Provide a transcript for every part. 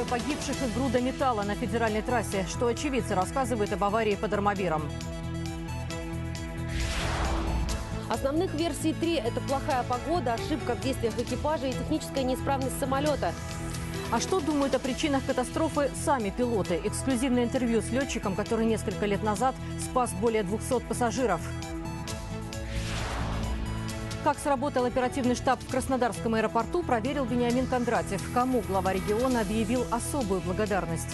погибших и груда металла на федеральной трассе. Что очевидцы рассказывают об аварии под Армавиром. Основных версий 3 – это плохая погода, ошибка в действиях экипажа и техническая неисправность самолета. А что думают о причинах катастрофы сами пилоты? Эксклюзивное интервью с летчиком, который несколько лет назад спас более 200 пассажиров. Как сработал оперативный штаб в Краснодарском аэропорту, проверил Вениамин Кондратьев. Кому глава региона объявил особую благодарность.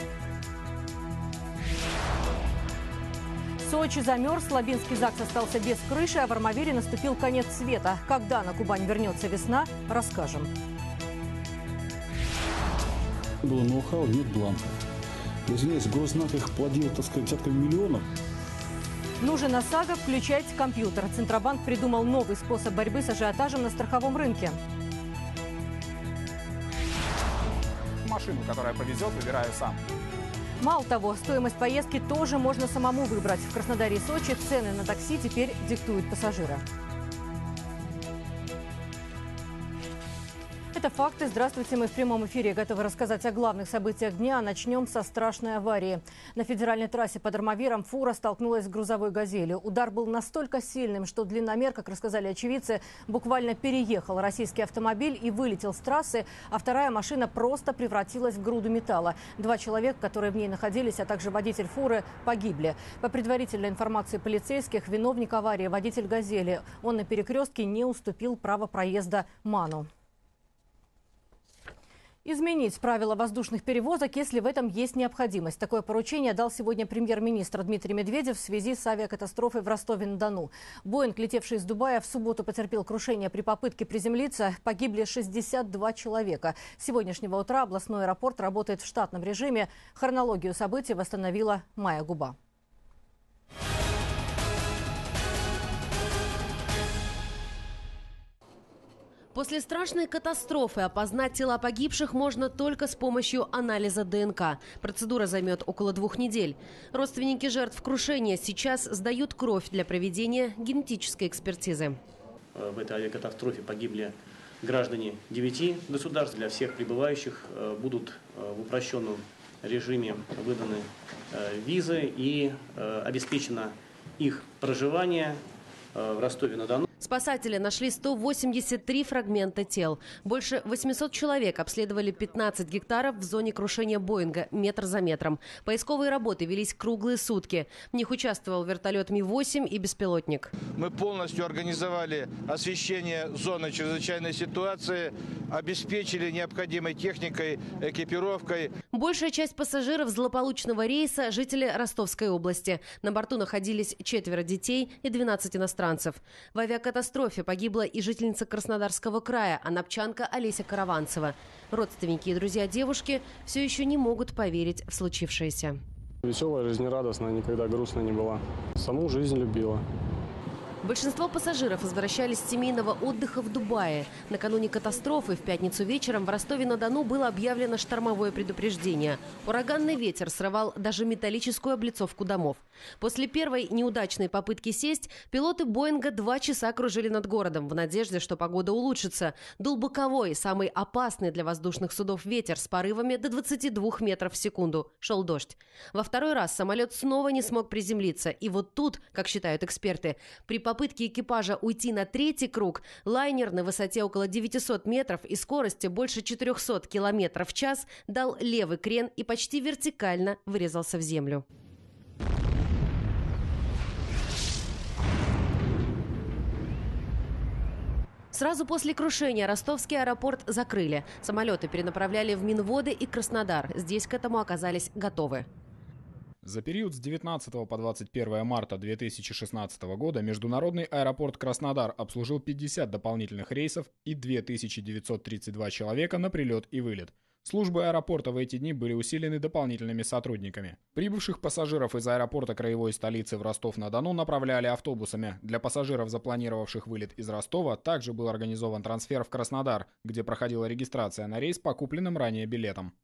Сочи замерз, Лабинский ЗАГС остался без крыши, а в Армавире наступил конец света. Когда на Кубань вернется весна, расскажем. Было ноу-хау, нет бланков. Извиняюсь, госзнак их плодил, так сказать, десятками миллионов. Нужен ОСАГО, включайте компьютер. Центробанк придумал новый способ борьбы с ажиотажем на страховом рынке. Машину, которая повезет, выбираю сам. Мало того, стоимость поездки тоже можно самому выбрать. В Краснодаре и Сочи цены на такси теперь диктуют пассажиры. Это факты. Здравствуйте, мы в прямом эфире готовы рассказать о главных событиях дня. Начнем со страшной аварии. На федеральной трассе под Армавиром фура столкнулась с грузовой «Газелью». Удар был настолько сильным, что длинномер, как рассказали очевидцы, буквально переехал российский автомобиль и вылетел с трассы, а вторая машина просто превратилась в груду металла. 2 человека, которые в ней находились, а также водитель фуры, погибли. По предварительной информации полицейских, виновник аварии – водитель «Газели». Он на перекрестке не уступил право проезда МАНу. Изменить правила воздушных перевозок, если в этом есть необходимость. Такое поручение дал сегодня премьер-министр Дмитрий Медведев в связи с авиакатастрофой в Ростове-на-Дону. Боинг, летевший из Дубая, в субботу потерпел крушение при попытке приземлиться. Погибли 62 человека. С сегодняшнего утра областной аэропорт работает в штатном режиме. Хронологию событий восстановила Майя Губа. После страшной катастрофы опознать тела погибших можно только с помощью анализа ДНК. Процедура займет около 2 недель. Родственники жертв крушения сейчас сдают кровь для проведения генетической экспертизы. В этой авиакатастрофе погибли граждане 9 государств. Для всех прибывающих будут в упрощенном режиме выданы визы и обеспечено их проживание в Ростове-на-Дону. Спасатели нашли 183 фрагмента тел. Больше 800 человек обследовали 15 гектаров в зоне крушения Боинга метр за метром. Поисковые работы велись круглые сутки. В них участвовал вертолет Ми-8 и беспилотник. Мы полностью организовали освещение зоны чрезвычайной ситуации, обеспечили необходимой техникой, экипировкой. Большая часть пассажиров злополучного рейса – жители Ростовской области. На борту находились 4 детей и 12 иностранцев. В авиакатастрофе погибла и жительница Краснодарского края, анапчанка Олеся Караванцева. Родственники и друзья девушки все еще не могут поверить в случившееся. Веселая, жизнерадостная, никогда грустно не была. Саму жизнь любила. Большинство пассажиров возвращались с семейного отдыха в Дубае. Накануне катастрофы в пятницу вечером в Ростове-на-Дону было объявлено штормовое предупреждение. Ураганный ветер срывал даже металлическую облицовку домов. После первой неудачной попытки сесть, пилоты Боинга 2 часа кружили над городом в надежде, что погода улучшится. Дул боковой, самый опасный для воздушных судов ветер с порывами до 22 метров в секунду. Шел дождь. Во второй раз самолет снова не смог приземлиться. И вот тут, как считают эксперты, при попытке экипажа уйти на 3-й круг, лайнер на высоте около 900 метров и скорости больше 400 км в час дал левый крен и почти вертикально врезался в землю. Сразу после крушения ростовский аэропорт закрыли. Самолеты перенаправляли в Минводы и Краснодар. Здесь к этому оказались готовы. За период с 19 по 21 марта 2016 года международный аэропорт Краснодар обслужил 50 дополнительных рейсов и 2932 человека на прилет и вылет. Службы аэропорта в эти дни были усилены дополнительными сотрудниками. Прибывших пассажиров из аэропорта краевой столицы в Ростов-на-Дону направляли автобусами. Для пассажиров, запланировавших вылет из Ростова, также был организован трансфер в Краснодар, где проходила регистрация на рейс по купленным ранее билетам.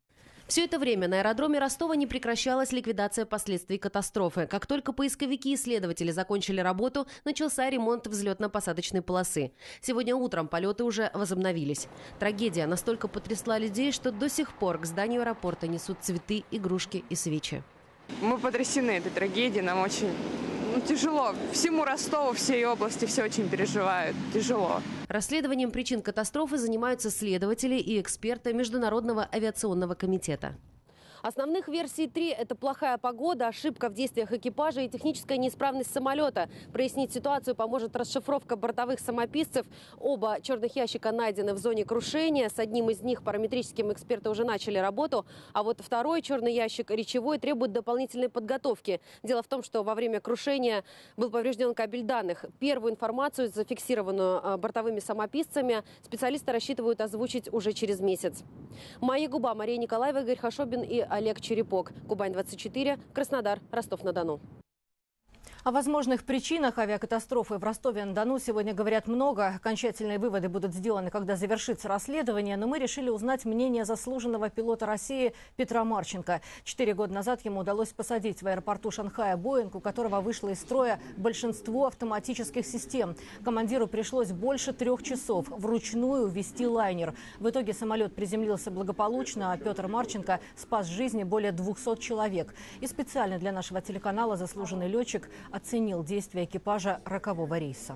Все это время на аэродроме Ростова не прекращалась ликвидация последствий катастрофы. Как только поисковики и исследователи закончили работу, начался ремонт взлетно-посадочной полосы. Сегодня утром полеты уже возобновились. Трагедия настолько потрясла людей, что до сих пор к зданию аэропорта несут цветы, игрушки и свечи. Мы потрясены этой трагедией, нам очень тяжело. Всему Ростову, всей области все очень переживают. Тяжело. Расследованием причин катастрофы занимаются следователи и эксперты Международного авиационного комитета. Основных версий 3 – это плохая погода, ошибка в действиях экипажа и техническая неисправность самолета. Прояснить ситуацию поможет расшифровка бортовых самописцев. Оба черных ящика найдены в зоне крушения. С одним из них параметрическим эксперты уже начали работу. А вот второй черный ящик, речевой, требует дополнительной подготовки. Дело в том, что во время крушения был поврежден кабель данных. Первую информацию, зафиксированную бортовыми самописцами, специалисты рассчитывают озвучить уже через месяц. Майя Губа, Мария Николаева, Игорь Хашобин и Олег Черепок. Кубань-24, Краснодар, Ростов-на-Дону. О возможных причинах авиакатастрофы в Ростове-на-Дону сегодня говорят много. Окончательные выводы будут сделаны, когда завершится расследование. Но мы решили узнать мнение заслуженного пилота России Петра Марченко. 4 года назад ему удалось посадить в аэропорту Шанхая Боинг, у которого вышло из строя большинство автоматических систем. Командиру пришлось больше 3 часов вручную вести лайнер. В итоге самолет приземлился благополучно, а Петр Марченко спас жизни более 200 человек. И специально для нашего телеканала заслуженный летчик оценил действия экипажа рокового рейса.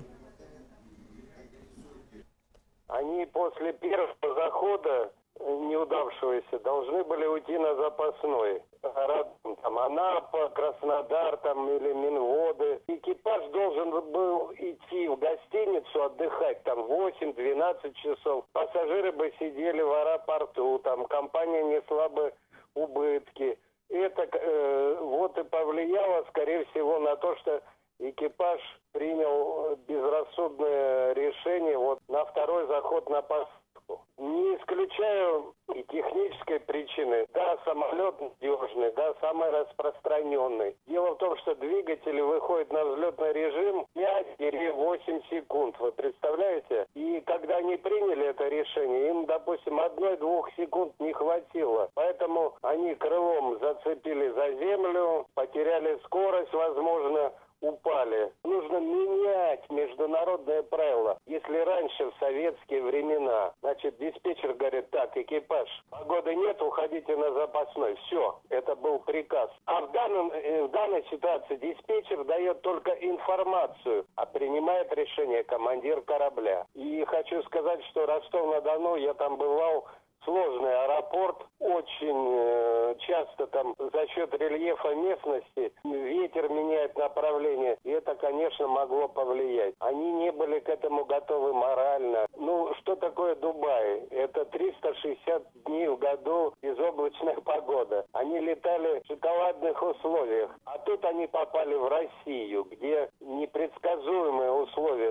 Они после первого захода неудавшегося должны были уйти на запасной. Там Анапа, Краснодар там, или Минводы. Экипаж должен был идти в гостиницу отдыхать там 8-12 часов. Пассажиры бы сидели в аэропорту, там компания несла бы убытки. Это вот и повлияло, скорее всего, на то, что экипаж принял безрассудное решение вот на второй заход на посадку. Не исключаю и технической причины. Да, самолет надежный, да, самый распространенный. Дело в том, что двигатели выходят на взлетный режим 5-8 секунд. Вы представляете? И когда они приняли это решение, им, допустим, 1-2 секунд не хватило. Поэтому они крылом зацепили за землю, потеряли скорость, возможно, упали. Нужно менять международные правила. Если раньше, в советские времена, значит, диспетчер говорит: так, экипаж, погоды нет, уходите на запасной. Все, это был приказ. А в данной ситуации диспетчер дает только информацию, а принимает решение командир корабля. И хочу сказать, что Ростов-на-Дону, я там бывал, сложный аэропорт, очень часто там за счет рельефа местности ветер меняет направление, и это, конечно, могло повлиять. Они не были к этому готовы морально. Ну, что такое Дубай? Это 360 дней в году безоблачная погода. Они летали в шоколадных условиях, а тут они попали в Россию, где непредсказуемые условия.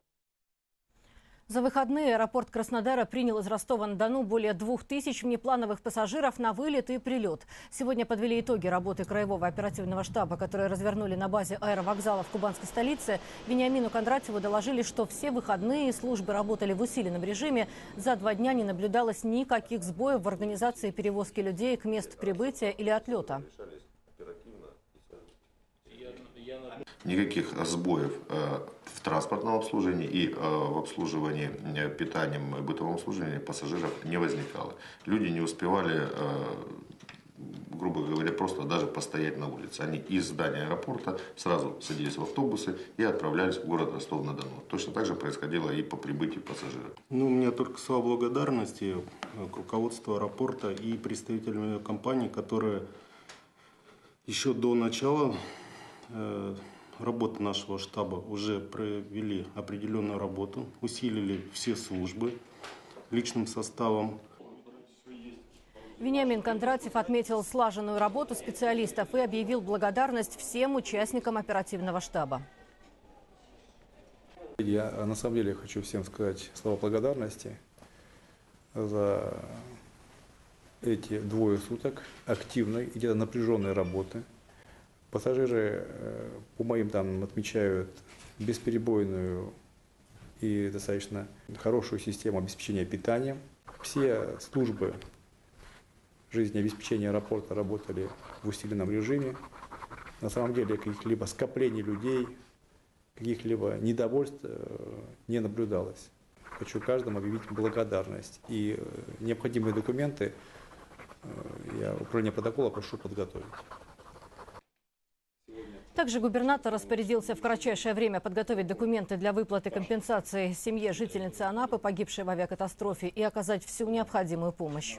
За выходные аэропорт Краснодара принял из Ростова-на-Дону более 2000 внеплановых пассажиров на вылет и прилет. Сегодня подвели итоги работы Краевого оперативного штаба, которые развернули на базе аэровокзала в кубанской столице. Вениамину Кондратьеву доложили, что все выходные службы работали в усиленном режиме. За 2 дня не наблюдалось никаких сбоев в организации перевозки людей к месту прибытия или отлета. Никаких сбоев в транспортном обслуживании и в обслуживании питанием и бытовом обслуживании пассажиров не возникало. Люди не успевали, грубо говоря, просто даже постоять на улице. Они из здания аэропорта сразу садились в автобусы и отправлялись в город Ростов-на-Дону. Точно так же происходило и по прибытию пассажиров. Ну, у меня только слова благодарности к руководству аэропорта и представителям компании, которые еще до начала работы нашего штаба уже провели определенную работу, усилили все службы личным составом. Вениамин Кондратьев отметил слаженную работу специалистов и объявил благодарность всем участникам оперативного штаба. Я на самом деле хочу всем сказать слова благодарности за эти 2 суток активной и где-то напряженной работы. Пассажиры, по моим данным, отмечают бесперебойную и достаточно хорошую систему обеспечения питанием. Все службы жизнеобеспечения аэропорта работали в усиленном режиме. На самом деле каких-либо скоплений людей, каких-либо недовольств не наблюдалось. Хочу каждому объявить благодарность. И необходимые документы я управление протокола прошу подготовить. Также губернатор распорядился в кратчайшее время подготовить документы для выплаты компенсации семье жительницы Анапы, погибшей в авиакатастрофе, и оказать всю необходимую помощь.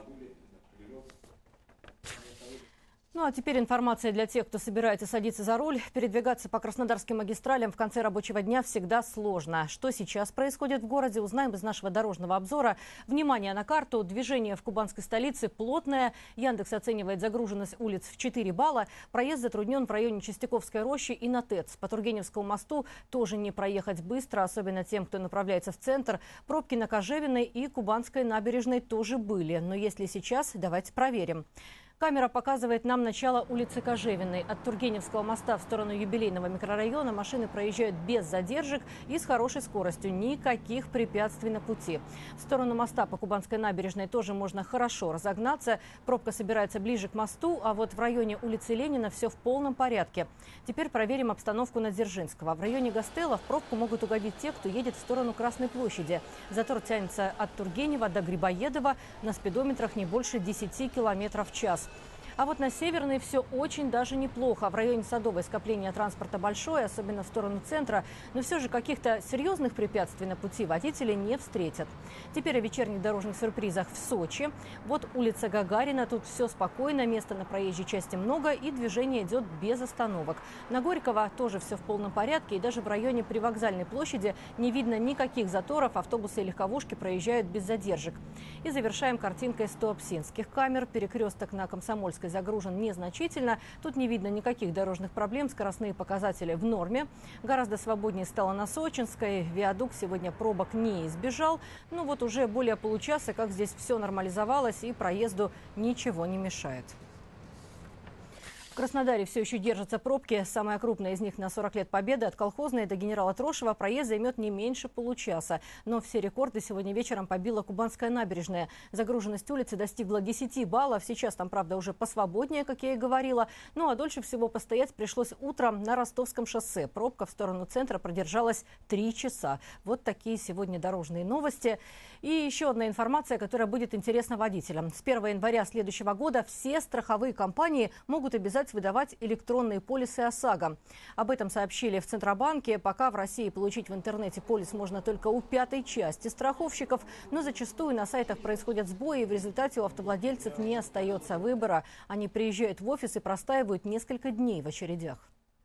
Ну а теперь информация для тех, кто собирается садиться за руль. Передвигаться по краснодарским магистралям в конце рабочего дня всегда сложно. Что сейчас происходит в городе, узнаем из нашего дорожного обзора. Внимание на карту. Движение в кубанской столице плотное. Яндекс оценивает загруженность улиц в 4 балла. Проезд затруднен в районе Чистяковской рощи и на ТЭЦ. По Тургеневскому мосту тоже не проехать быстро, особенно тем, кто направляется в центр. Пробки на Кожевиной и Кубанской набережной тоже были. Но если сейчас, давайте проверим. Камера показывает нам начало улицы Кожевиной. От Тургеневского моста в сторону юбилейного микрорайона машины проезжают без задержек и с хорошей скоростью. Никаких препятствий на пути. В сторону моста по Кубанской набережной тоже можно хорошо разогнаться. Пробка собирается ближе к мосту, а вот в районе улицы Ленина все в полном порядке. Теперь проверим обстановку на Дзержинского. В районе Гастелло в пробку могут угодить те, кто едет в сторону Красной площади. Затор тянется от Тургенева до Грибоедова. На спидометрах не больше 10 км в час. А вот на Северной все очень даже неплохо. В районе Садовой скопление транспорта большое, особенно в сторону центра. Но все же каких-то серьезных препятствий на пути водители не встретят. Теперь о вечерних дорожных сюрпризах в Сочи. Вот улица Гагарина. Тут все спокойно, места на проезжей части много и движение идет без остановок. На Горького тоже все в полном порядке. И даже в районе Привокзальной площади не видно никаких заторов. Автобусы и легковушки проезжают без задержек. И завершаем картинкой 100 туапсинских камер. Перекресток на Комсомольской загружен незначительно. Тут не видно никаких дорожных проблем. Скоростные показатели в норме. Гораздо свободнее стало на Сочинской. Виадук сегодня пробок не избежал. Ну вот уже более получаса, как здесь все нормализовалось и проезду ничего не мешает. В Краснодаре все еще держатся пробки. Самая крупная из них на 40 лет Победы. От Колхозной до Генерала Трошева проезд займет не меньше получаса. Но все рекорды сегодня вечером побила Кубанская набережная. Загруженность улицы достигла 10 баллов. Сейчас там, правда, уже посвободнее, как я и говорила. Ну а дольше всего постоять пришлось утром на Ростовском шоссе. Пробка в сторону центра продержалась 3 часа. Вот такие сегодня дорожные новости. И еще одна информация, которая будет интересна водителям. С 1 января следующего года все страховые компании могут обязать выдавать электронные полисы ОСАГО. Об этом сообщили в Центробанке. Пока в России получить в интернете полис можно только у 5-й части страховщиков, но зачастую на сайтах происходят сбои, и в результате у автовладельцев не остается выбора. Они приезжают в офис и простаивают несколько дней в очередях.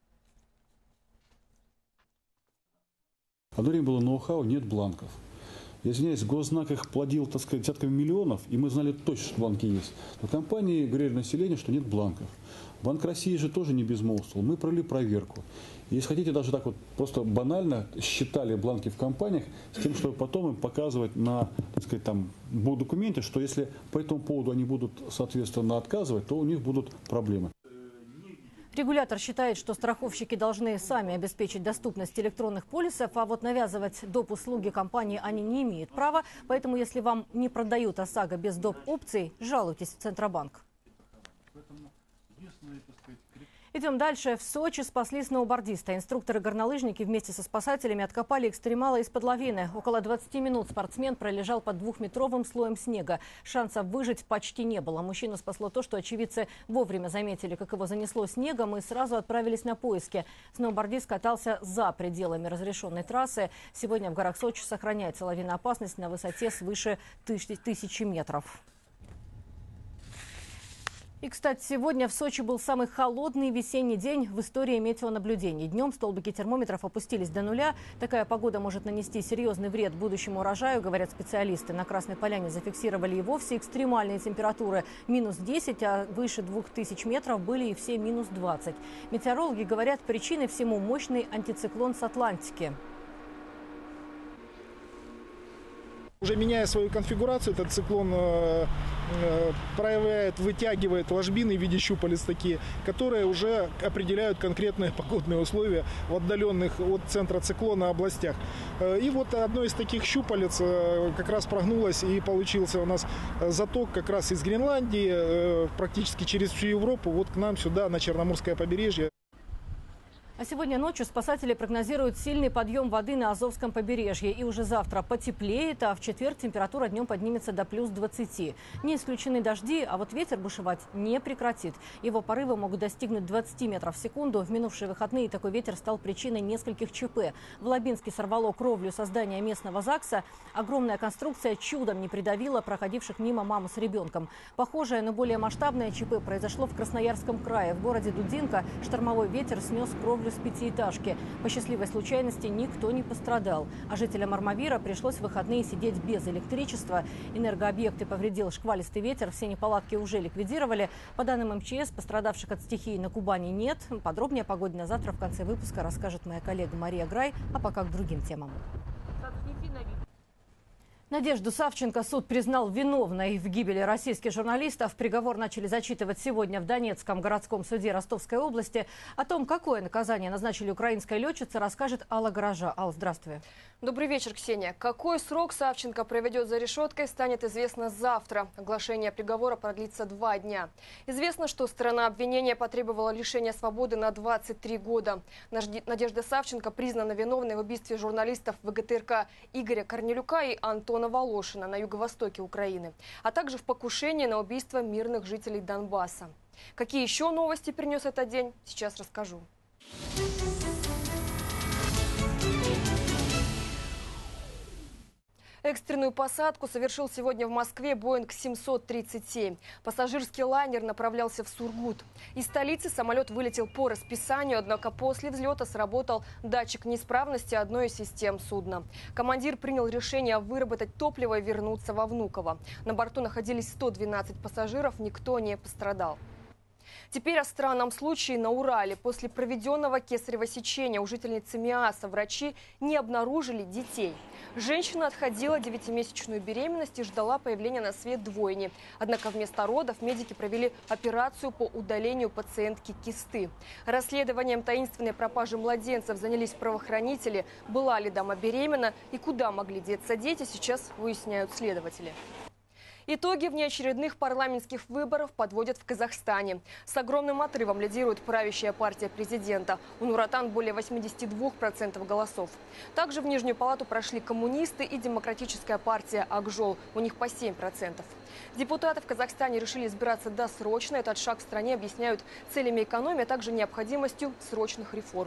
Одно время было ноу-хау, нет бланков. Я извиняюсь, госзнак их плодил, так сказать, десятками миллионов, и мы знали точно, что бланки есть. Но компании говорили населению, что нет бланков. Банк России же тоже не безмолвствовал. Мы провели проверку. Если хотите, даже так вот просто банально считали бланки в компаниях с тем, чтобы потом им показывать на, так сказать, там, документе, что если по этому поводу они будут, соответственно, отказывать, то у них будут проблемы. Регулятор считает, что страховщики должны сами обеспечить доступность электронных полисов, а вот навязывать доп. Услуги компании они не имеют права. Поэтому, если вам не продают ОСАГО без доп. Опций, жалуйтесь в Центробанк. Идем дальше. В Сочи спасли сноубордиста. Инструкторы-горнолыжники вместе со спасателями откопали экстремала из-под лавины. Около 20 минут спортсмен пролежал под 2-метровым слоем снега. Шансов выжить почти не было. Мужчину спасло то, что очевидцы вовремя заметили, как его занесло снегом, и сразу отправились на поиски. Сноубордист катался за пределами разрешенной трассы. Сегодня в горах Сочи сохраняется лавиноопасность на высоте свыше 1000 метров. И, кстати, сегодня в Сочи был самый холодный весенний день в истории метеонаблюдений. Днем столбики термометров опустились до нуля. Такая погода может нанести серьезный вред будущему урожаю, говорят специалисты. На Красной Поляне зафиксировали и вовсе экстремальные температуры. -10, а выше 2000 метров были и все -20. Метеорологи говорят, причиной всему мощный антициклон с Атлантики. Уже меняя свою конфигурацию, этот циклон вытягивает ложбины в виде щупалец такие, которые уже определяют конкретные погодные условия в отдаленных от центра циклона областях. И вот одно из таких щупалец как раз прогнулось, и получился у нас заток как раз из Гренландии практически через всю Европу вот к нам сюда, на Черноморское побережье. А сегодня ночью спасатели прогнозируют сильный подъем воды на Азовском побережье. И уже завтра потеплеет, а в четверг температура днем поднимется до плюс 20. Не исключены дожди, а вот ветер бушевать не прекратит. Его порывы могут достигнуть 20 метров в секунду. В минувшие выходные такой ветер стал причиной нескольких ЧП. В Лабинске сорвало кровлю со здания местного ЗАГСа. Огромная конструкция чудом не придавила проходивших мимо маму с ребенком. Похожее, но более масштабное ЧП произошло в Красноярском крае. В городе Дудинка штормовой ветер снес кровлю с пятиэтажки. По счастливой случайности никто не пострадал. А жителям Армавира пришлось в выходные сидеть без электричества. Энергообъекты повредил шквалистый ветер. Все неполадки уже ликвидировали. По данным МЧС, пострадавших от стихии на Кубани нет. Подробнее о погоде на завтра в конце выпуска расскажет моя коллега Мария Грай. А пока к другим темам. Надежду Савченко суд признал виновной в гибели российских журналистов. Приговор начали зачитывать сегодня в Донецком городском суде Ростовской области. О том, какое наказание назначили украинской летчице, расскажет Алла Гаража. Алла, здравствуй. Добрый вечер, Ксения. Какой срок Савченко проведет за решеткой, станет известно завтра. Оглашение приговора продлится 2 дня. Известно, что сторона обвинения потребовала лишения свободы на 23 года. Надежда Савченко признана виновной в убийстве журналистов ВГТРК Игоря Корнелюка и Антона Волошина на юго-востоке Украины, а также в покушении на убийство мирных жителей Донбасса. Какие еще новости принес этот день, сейчас расскажу. Экстренную посадку совершил сегодня в Москве Боинг 737. Пассажирский лайнер направлялся в Сургут. Из столицы самолет вылетел по расписанию, однако после взлета сработал датчик неисправности одной из систем судна. Командир принял решение выработать топливо и вернуться во Внуково. На борту находились 112 пассажиров, никто не пострадал. Теперь о странном случае на Урале. После проведенного кесарево сечения у жительницы Миаса врачи не обнаружили детей. Женщина отходила 9-месячную беременность и ждала появления на свет двойни. Однако вместо родов медики провели операцию по удалению пациентки кисты. Расследованием таинственной пропажи младенцев занялись правоохранители. Была ли дама беременна и куда могли деться дети, сейчас выясняют следователи. Итоги внеочередных парламентских выборов подводят в Казахстане. С огромным отрывом лидирует правящая партия президента. У Нур Отан более 82% голосов. Также в Нижнюю палату прошли коммунисты и демократическая партия Акжол. У них по 7%. Депутаты в Казахстане решили избираться досрочно. Этот шаг в стране объясняют целями экономии, а также необходимостью срочных реформ.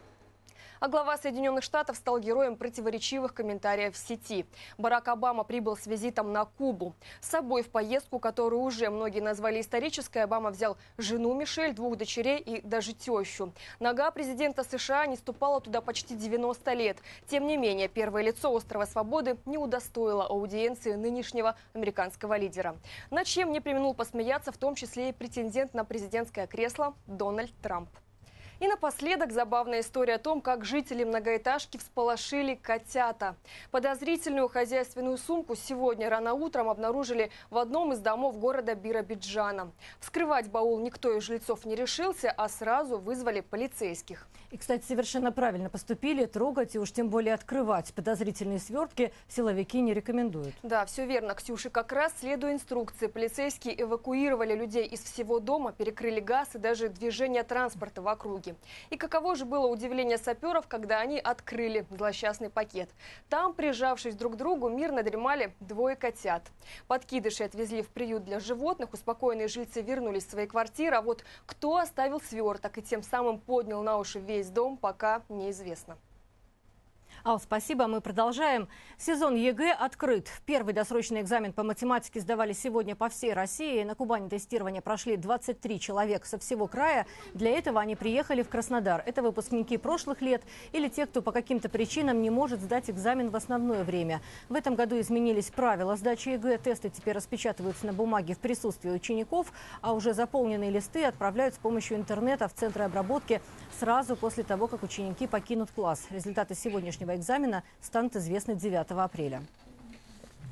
А глава Соединенных Штатов стал героем противоречивых комментариев в сети. Барак Обама прибыл с визитом на Кубу. С собой в поездку, которую уже многие назвали исторической, Обама взял жену Мишель, 2 дочерей и даже тещу. Нога президента США не ступала туда почти 90 лет. Тем не менее, первое лицо острова Свободы не удостоило аудиенции нынешнего американского лидера. Над чем не преминул посмеяться, в том числе и претендент на президентское кресло Дональд Трамп. И напоследок забавная история о том, как жители многоэтажки всполошили котята. Подозрительную хозяйственную сумку сегодня рано утром обнаружили в одном из домов города Биробиджана. Вскрывать баул никто из жильцов не решился, а сразу вызвали полицейских. И, кстати, совершенно правильно поступили. Трогать и уж тем более открывать подозрительные свертки силовики не рекомендуют. Да, все верно, Ксюша. Как раз следуя инструкции, полицейские эвакуировали людей из всего дома, перекрыли газ и даже движение транспорта в округе. И каково же было удивление саперов, когда они открыли злосчастный пакет. Там, прижавшись друг к другу, мирно дремали 2 котят. Подкидыши отвезли в приют для животных, успокоенные жильцы вернулись в свои квартиры. А вот кто оставил сверток и тем самым поднял на уши весь дом, пока неизвестно. Ал, спасибо. Мы продолжаем. Сезон ЕГЭ открыт. Первый досрочный экзамен по математике сдавали сегодня по всей России. На Кубани тестирование прошли 23 человека со всего края. Для этого они приехали в Краснодар. Это выпускники прошлых лет или те, кто по каким-то причинам не может сдать экзамен в основное время. В этом году изменились правила сдачи ЕГЭ. Тесты теперь распечатываются на бумаге в присутствии учеников, а уже заполненные листы отправляют с помощью интернета в центры обработки сразу после того, как ученики покинут класс. Результаты сегодняшнего экзамена станут известны 9 апреля.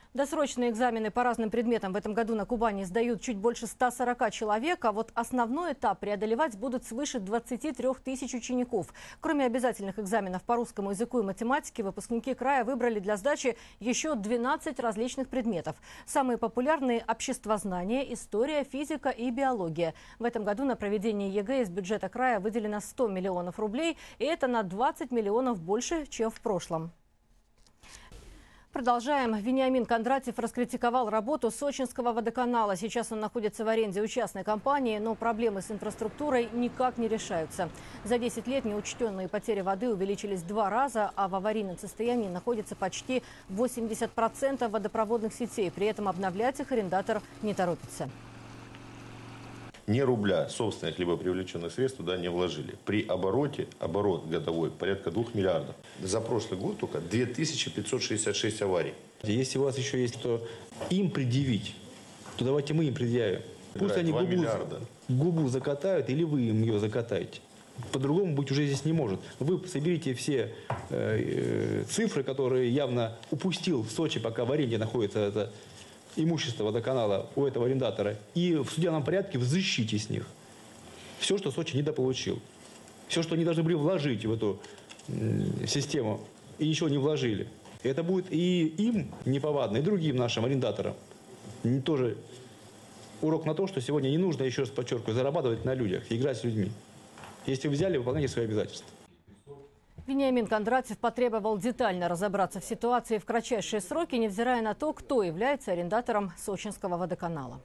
Досрочные экзамены по разным предметам в этом году на Кубани сдают чуть больше 140 человек, а вот основной этап преодолевать будут свыше 23 тысяч учеников. Кроме обязательных экзаменов по русскому языку и математике, выпускники края выбрали для сдачи еще 12 различных предметов. Самые популярные – обществознание, история, физика и биология. В этом году на проведение ЕГЭ из бюджета края выделено 100 миллионов рублей, и это на 20 миллионов больше, чем в прошлом. Продолжаем. Вениамин Кондратьев раскритиковал работу Сочинского водоканала. Сейчас он находится в аренде у частной компании, но проблемы с инфраструктурой никак не решаются. За 10 лет неучтенные потери воды увеличились 2 раза, а в аварийном состоянии находится почти 80% водопроводных сетей. При этом обновлять их арендатор не торопится. Ни рубля собственных либо привлеченных средств туда не вложили. При обороте, оборот годовой порядка 2 миллиардов. За прошлый год только 2566 аварий. Если у вас еще есть что им предъявить, то давайте мы им предъявим. Пусть они губу закатают, или вы им ее закатаете. По-другому быть уже здесь не может. Вы соберите все цифры, которые явно упустил в Сочи, пока в аренде находится это имущество водоканала у этого арендатора, и в судебном порядке взыщите с них все, что Сочи недополучил. Все, что они должны были вложить в эту систему, и ничего не вложили. Это будет и им неповадно, и другим нашим арендаторам. Тоже урок на то, что сегодня не нужно, еще раз подчеркиваю, зарабатывать на людях, играть с людьми. Если вы взяли, выполняйте свои обязательства. Вениамин Кондратьев потребовал детально разобраться в ситуации в кратчайшие сроки, невзирая на то, кто является арендатором Сочинского водоканала.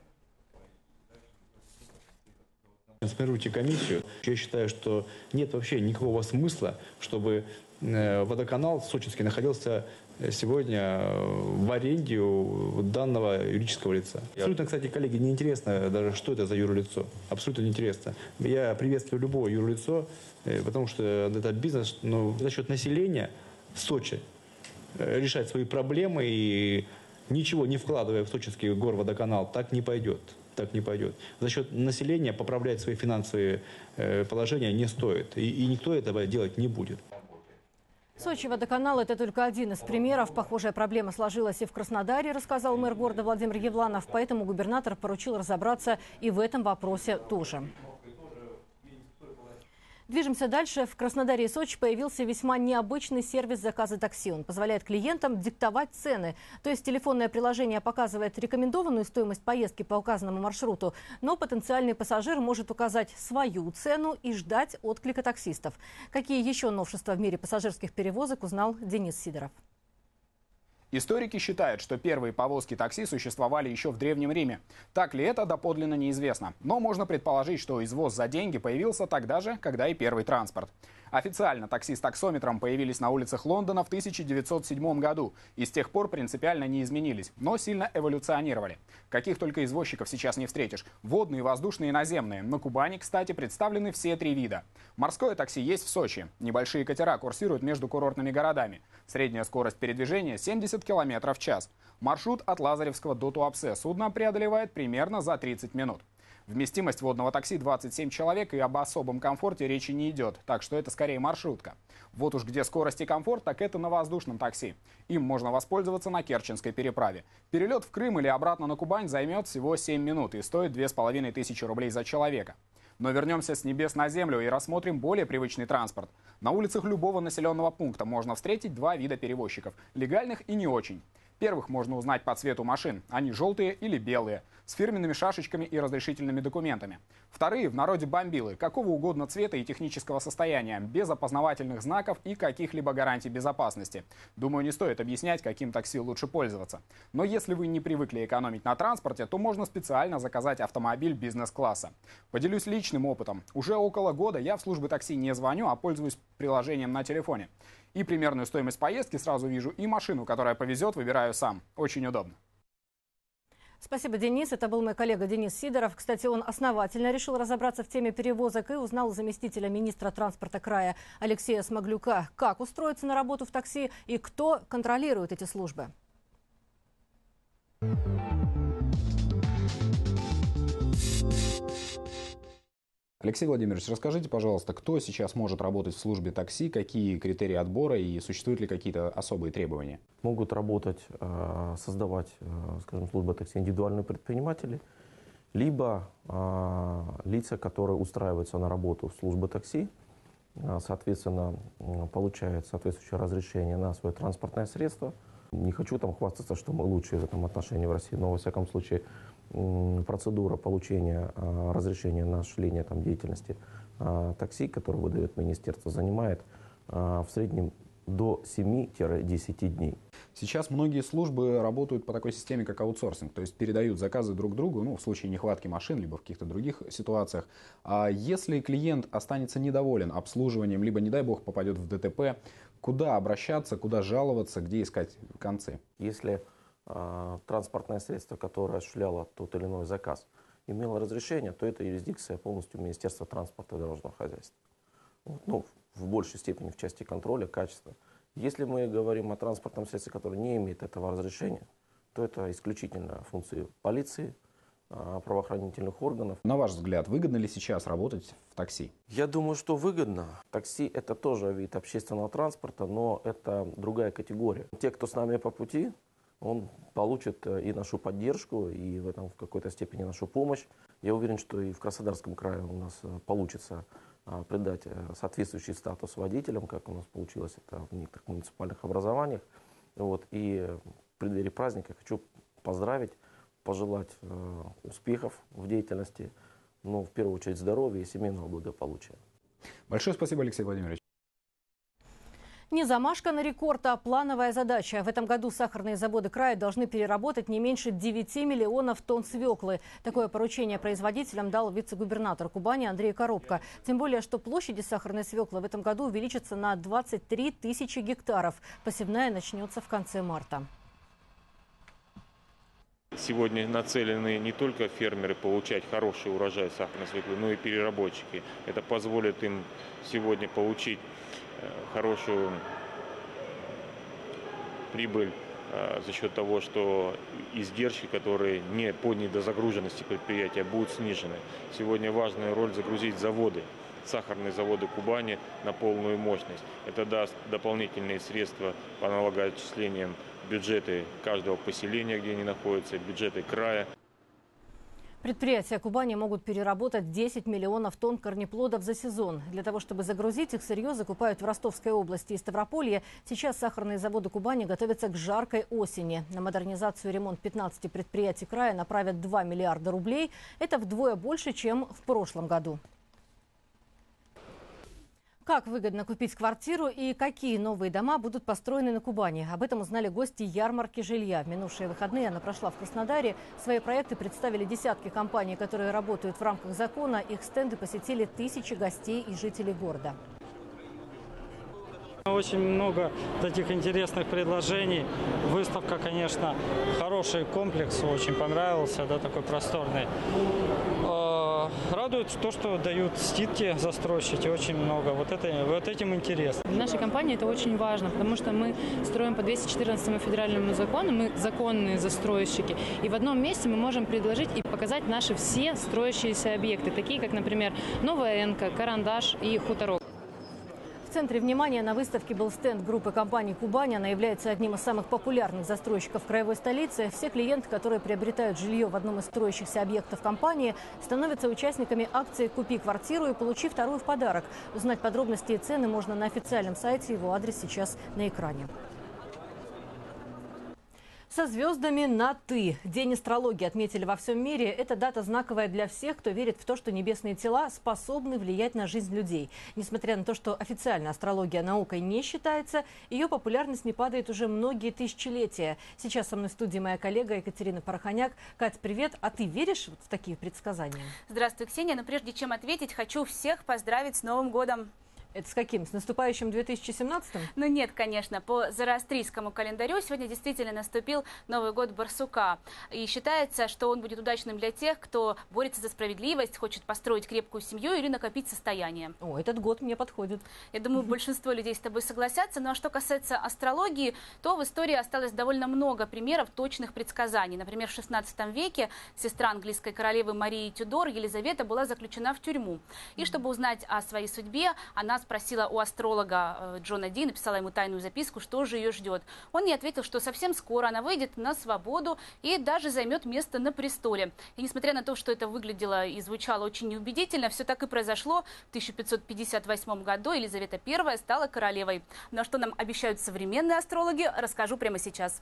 Сформируйте комиссию. Я считаю, что нет вообще никакого смысла, чтобы водоканал Сочинский находился сегодня в аренде у данного юридического лица. Абсолютно, кстати, коллеги, неинтересно даже, что это за юрлицо. Абсолютно неинтересно. Я приветствую любое юрлицо, потому что это бизнес, но за счет населения Сочи решать свои проблемы и ничего не вкладывая в Сочинский горводоканал, так не пойдет. Так не пойдет. За счет населения поправлять свои финансовые положения не стоит. И никто этого делать не будет. Сочи водоканал – это только один из примеров. Похожая проблема сложилась и в Краснодаре, рассказал мэр города Владимир Евланов. Поэтому губернатор поручил разобраться и в этом вопросе тоже. Движемся дальше. В Краснодаре и Сочи появился весьма необычный сервис заказа такси. Он позволяет клиентам диктовать цены. То есть телефонное приложение показывает рекомендованную стоимость поездки по указанному маршруту, но потенциальный пассажир может указать свою цену и ждать отклика таксистов. Какие еще новшества в мире пассажирских перевозок, узнал Денис Сидоров. Историки считают, что первые повозки такси существовали еще в Древнем Риме. Так ли это, доподлинно неизвестно. Но можно предположить, что извоз за деньги появился тогда же, когда и первый транспорт. Официально такси с таксометром появились на улицах Лондона в 1907 году и с тех пор принципиально не изменились, но сильно эволюционировали. Каких только извозчиков сейчас не встретишь. Водные, воздушные и наземные. На Кубани, кстати, представлены все 3 вида. Морское такси есть в Сочи. Небольшие катера курсируют между курортными городами. Средняя скорость передвижения 70 км в час. Маршрут от Лазаревского до Туапсе судно преодолевает примерно за 30 минут. Вместимость водного такси 27 человек, и об особом комфорте речи не идет, так что это скорее маршрутка. Вот уж где скорость и комфорт, так это на воздушном такси. Им можно воспользоваться на Керченской переправе. Перелет в Крым или обратно на Кубань займет всего 7 минут и стоит 2500 рублей за человека. Но вернемся с небес на землю и рассмотрим более привычный транспорт. На улицах любого населенного пункта можно встретить 2 вида перевозчиков – легальных и не очень. Первых можно узнать по цвету машин. Они желтые или белые, с фирменными шашечками и разрешительными документами. Вторые в народе бомбилы, какого угодно цвета и технического состояния, без опознавательных знаков и каких-либо гарантий безопасности. Думаю, не стоит объяснять, каким такси лучше пользоваться. Но если вы не привыкли экономить на транспорте, то можно специально заказать автомобиль бизнес-класса. Поделюсь личным опытом. Уже около года я в службы такси не звоню, а пользуюсь приложением на телефоне. И примерную стоимость поездки сразу вижу, и машину, которая повезет, выбираю сам. Очень удобно. Спасибо, Денис. Это был мой коллега Денис Сидоров. Кстати, он основательно решил разобраться в теме перевозок и узнал у заместителя министра транспорта края Алексея Смоглюка, как устроиться на работу в такси и кто контролирует эти службы. Алексей Владимирович, расскажите, пожалуйста, кто сейчас может работать в службе такси, какие критерии отбора и существуют ли какие-то особые требования? Могут работать, создавать, скажем, службы такси индивидуальные предприниматели, либо лица, которые устраиваются на работу в службы такси, соответственно, получают соответствующее разрешение на свое транспортное средство. Не хочу там хвастаться, что мы лучшие в этом отношении в России, но во всяком случае процедура получения разрешения на осуществление там деятельности такси, которую выдает министерство, занимает в среднем до 7-10 дней. Сейчас многие службы работают по такой системе, как аутсорсинг, то есть передают заказы друг другу, в случае нехватки машин, либо в каких-то других ситуациях. А если клиент останется недоволен обслуживанием, либо, не дай бог, попадет в ДТП, куда обращаться, куда жаловаться, где искать концы? Если транспортное средство, которое осуществляло тот или иной заказ, имело разрешение, то это юрисдикция полностью Министерства транспорта и дорожного хозяйства. В большей степени в части контроля, качества. Если мы говорим о транспортном средстве, которое не имеет этого разрешения, то это исключительно функции полиции, правоохранительных органов. На ваш взгляд, выгодно ли сейчас работать в такси? Я думаю, что выгодно. Такси – это тоже вид общественного транспорта, но это другая категория. Те, кто с нами по пути, он получит и нашу поддержку, и в этом в какой-то степени нашу помощь. Я уверен, что и в Краснодарском крае у нас получится придать соответствующий статус водителям, как у нас получилось это в некоторых муниципальных образованиях. И в преддверии праздника хочу поздравить, пожелать успехов в деятельности, но в первую очередь здоровья и семейного благополучия. Большое спасибо, Алексей Владимирович. Не замашка на рекорд, а плановая задача. В этом году сахарные заводы края должны переработать не меньше 9 миллионов тонн свеклы. Такое поручение производителям дал вице-губернатор Кубани Андрей Коробко. Тем более, что площади сахарной свеклы в этом году увеличатся на 23 тысячи гектаров. Посевная начнется в конце марта. Сегодня нацелены не только фермеры получать хороший урожай сахарной свеклы, но и переработчики. Это позволит им сегодня получить хорошую прибыль за счет того, что издержки, которые не по недозагруженности предприятия, будут снижены. Сегодня важная роль загрузить заводы, сахарные заводы Кубани на полную мощность. Это даст дополнительные средства по налогоотчислениям бюджеты каждого поселения, где они находятся, бюджеты края. Предприятия Кубани могут переработать 10 миллионов тонн корнеплодов за сезон. Для того, чтобы загрузить их, сырье закупают в Ростовской области и Ставрополье. Сейчас сахарные заводы Кубани готовятся к жаркой осени. На модернизацию и ремонт 15 предприятий края направят 2 миллиарда рублей. Это вдвое больше, чем в прошлом году. Как выгодно купить квартиру и какие новые дома будут построены на Кубани? Об этом узнали гости ярмарки жилья. В минувшие выходные она прошла в Краснодаре. Свои проекты представили десятки компаний, которые работают в рамках закона. Их стенды посетили тысячи гостей и жителей города. Очень много таких интересных предложений. Выставка, конечно, хороший комплекс, очень понравился, такой просторный. Радует то, что дают скидки застройщики, очень много. Вот этим интересно. Для нашей компании это очень важно, потому что мы строим по 214 федеральному закону, мы законные застройщики. И в одном месте мы можем предложить и показать наши все строящиеся объекты, такие как, например, Новая Энка, Карандаш и Хуторок. В центре внимания на выставке был стенд группы компаний «Кубань». Она является одним из самых популярных застройщиков краевой столицы. Все клиенты, которые приобретают жилье в одном из строящихся объектов компании, становятся участниками акции «Купи квартиру и получи вторую в подарок». Узнать подробности и цены можно на официальном сайте. Его адрес сейчас на экране. Со звездами на «ты». День астрологии отметили во всем мире. Эта дата знаковая для всех, кто верит в то, что небесные тела способны влиять на жизнь людей. Несмотря на то, что официально астрология наукой не считается, ее популярность не падает уже многие тысячелетия. Сейчас со мной в студии моя коллега Екатерина Порохоняк. Кать, привет. А ты веришь в такие предсказания? Здравствуй, Ксения. Но прежде чем ответить, хочу всех поздравить с Новым годом. Это с каким? С наступающим 2017-м? Ну нет, конечно. По зороастрийскому календарю сегодня действительно наступил Новый год Барсука. И считается, что он будет удачным для тех, кто борется за справедливость, хочет построить крепкую семью или накопить состояние. О, этот год мне подходит. Я думаю, большинство людей с тобой согласятся. Ну а что касается астрологии, то в истории осталось довольно много примеров точных предсказаний. Например, в 16 веке сестра английской королевы Марии Тюдор, Елизавета, была заключена в тюрьму. И чтобы узнать о своей судьбе, она спросила у астролога Джона Ди, написала ему тайную записку, что же ее ждет. Он ей ответил, что совсем скоро она выйдет на свободу и даже займет место на престоле. И несмотря на то, что это выглядело и звучало очень неубедительно, все так и произошло. В 1558 году Елизавета I стала королевой. Но что нам обещают современные астрологи, расскажу прямо сейчас.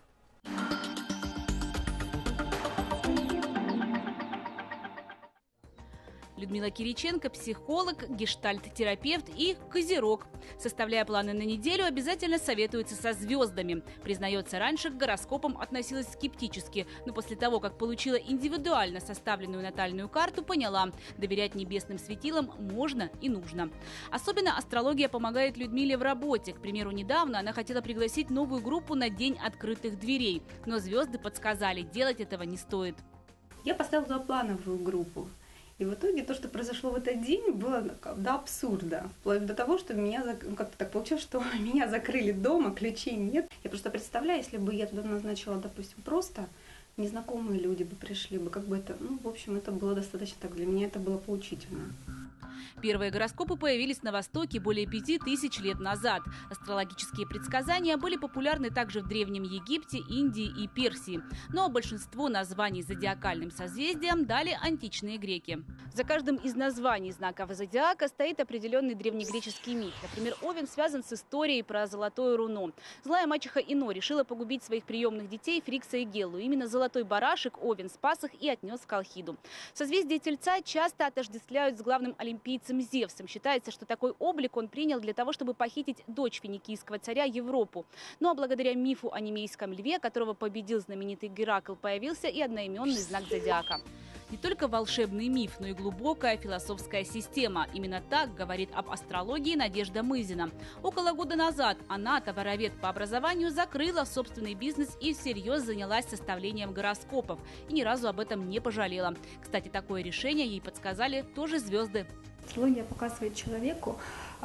Людмила Кириченко – психолог, гештальт-терапевт и козерог. Составляя планы на неделю, обязательно советуется со звездами. Признается, раньше к гороскопам относилась скептически, но после того, как получила индивидуально составленную натальную карту, поняла – доверять небесным светилам можно и нужно. Особенно астрология помогает Людмиле в работе. К примеру, недавно она хотела пригласить новую группу на День открытых дверей, но звезды подсказали – делать этого не стоит. Я поставила туда плановую группу. И в итоге то, что произошло в этот день, было до абсурда. Вплоть до того, что меня как-то так получилось, что меня закрыли дома, ключей нет. Я просто представляю, если бы я туда назначила, допустим, просто незнакомые люди бы пришли бы, как бы это, ну, в общем, это было достаточно так, для меня это было поучительно. Первые гороскопы появились на Востоке более 5000 лет назад. Астрологические предсказания были популярны также в Древнем Египте, Индии и Персии. Но большинство названий зодиакальным созвездиям дали античные греки. За каждым из названий знаков зодиака стоит определенный древнегреческий миф. Например, Овен связан с историей про золотое руно. Злая мачеха Ино решила погубить своих приемных детей Фрикса и Геллу. Именно золотой барашек Овен спас их и отнес в Колхиду. Созвездие Тельца часто отождествляют с главным олимпийцем Зевсом. Считается, что такой облик он принял для того, чтобы похитить дочь финикийского царя Европу. Ну а благодаря мифу о немейском льве, которого победил знаменитый Геракл, появился и одноименный знак зодиака. Не только волшебный миф, но и глубокая философская система. Именно так говорит об астрологии Надежда Мызина. Около года назад она, товаровед по образованию, закрыла собственный бизнес и всерьез занялась составлением гороскопов. И ни разу об этом не пожалела. Кстати, такое решение ей подсказали тоже звезды. Астрология показывает человеку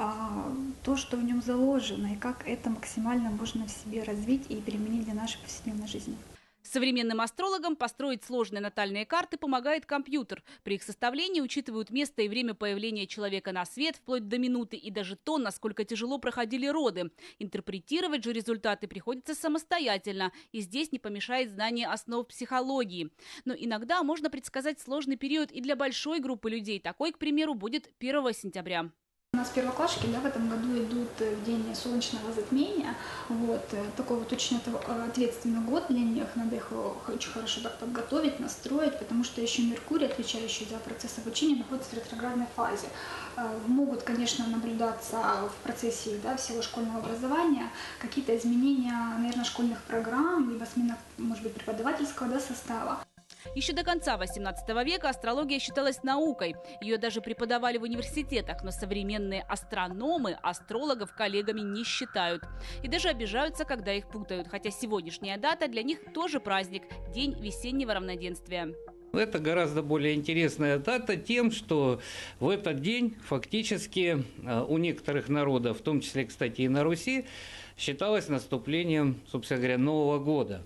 то, что в нем заложено, и как это максимально можно в себе развить и применить для нашей повседневной жизни. Современным астрологам построить сложные натальные карты помогает компьютер. При их составлении учитывают место и время появления человека на свет, вплоть до минуты, и даже то, насколько тяжело проходили роды. Интерпретировать же результаты приходится самостоятельно, и здесь не помешает знание основ психологии. Но иногда можно предсказать сложный период и для большой группы людей. Такой, к примеру, будет 1 сентября. У нас первоклашки в этом году идут в день солнечного затмения. Такой очень ответственный год для них. Надо их очень хорошо так подготовить, настроить, потому что еще Меркурий, отвечающий за процесс обучения, находится в ретроградной фазе. Могут, конечно, наблюдаться в процессе всего школьного образования какие-то изменения, наверное, школьных программ, либо смена, может быть, преподавательского состава. Еще до конца XVIII века астрология считалась наукой. Ее даже преподавали в университетах, но современные астрономы астрологов коллегами не считают. И даже обижаются, когда их путают. Хотя сегодняшняя дата для них тоже праздник – День весеннего равноденствия. Это гораздо более интересная дата тем, что в этот день фактически у некоторых народов, в том числе, кстати, и на Руси, считалось наступлением, собственно говоря, Нового года.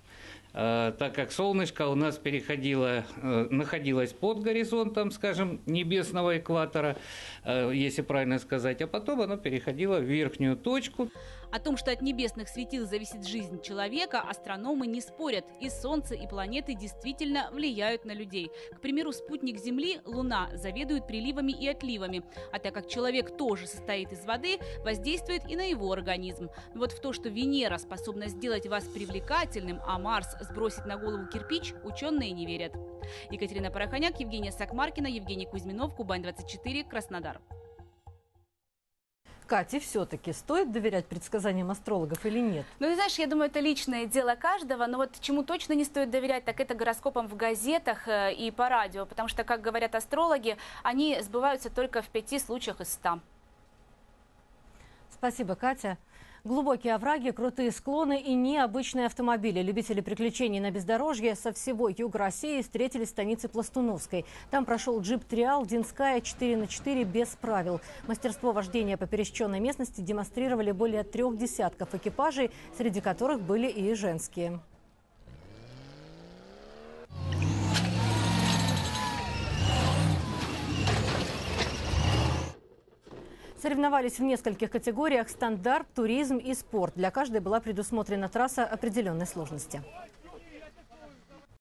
Так как солнышко у нас находилось под горизонтом, скажем, небесного экватора, если правильно сказать, а потом оно переходило в верхнюю точку. О том, что от небесных светил зависит жизнь человека, астрономы не спорят. И Солнце, и планеты действительно влияют на людей. К примеру, спутник Земли, Луна, заведует приливами и отливами. А так как человек тоже состоит из воды, воздействует и на его организм. Вот в то, что Венера способна сделать вас привлекательным, а Марс сбросить на голову кирпич, ученые не верят. Екатерина Порохоняк, Евгения Сакмаркина, Евгений Кузьминов, Кубань-24, Краснодар. Кате, все-таки стоит доверять предсказаниям астрологов или нет? Ну, ты знаешь, я думаю, это личное дело каждого, но вот чему точно не стоит доверять, так это гороскопам в газетах и по радио, потому что, как говорят астрологи, они сбываются только в 5 случаях из 100. Спасибо, Катя. Глубокие овраги, крутые склоны и необычные автомобили. Любители приключений на бездорожье со всего юга России встретились в станице Пластуновской. Там прошел джип «Триал» Динская 4×4 без правил. Мастерство вождения по пересеченной местности демонстрировали более 3 десятков экипажей, среди которых были и женские. Соревновались в нескольких категориях: стандарт, туризм и спорт. Для каждой была предусмотрена трасса определенной сложности.